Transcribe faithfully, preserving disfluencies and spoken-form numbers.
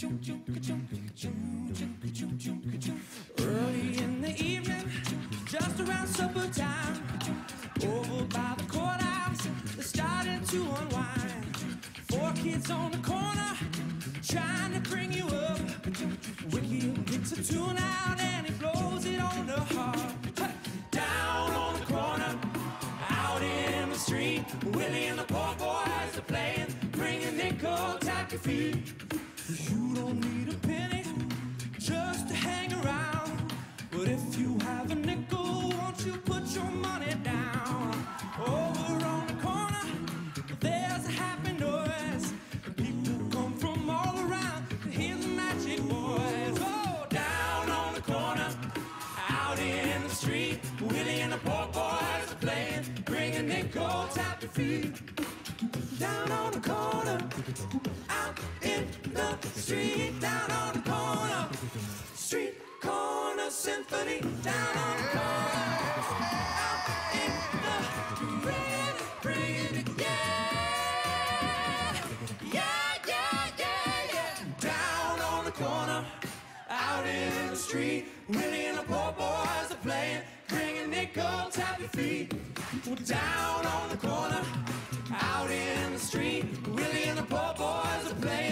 Early in the evening, just around supper time, over by the courthouse, they're starting to unwind. Four kids on the corner, trying to bring you up. Ricky picks a tune out and he blows it on the harp. Down on the corner, out in the street, Willie and the poor boys are playing, bring a nickel, tap your feet. You don't need a penny just to hang around, but if you have a nickel, won't you put your money down? Over on the corner, there's a happy noise. People come from all around to hear the magic voice. Oh, down on the corner, out in the street, Willie and the poor boys are playing, bring a nickel, tap your feet. Down on the corner, out in the street, down on the corner, street corner symphony, down on the corner, out in the street, bring it, yeah, yeah, yeah, yeah, yeah. Down on the corner, out in the street, Willie and the poor boys are playing, bring a nickel, tap your feet. Down on the corner, out in the street, Willie and the poor boys are playing.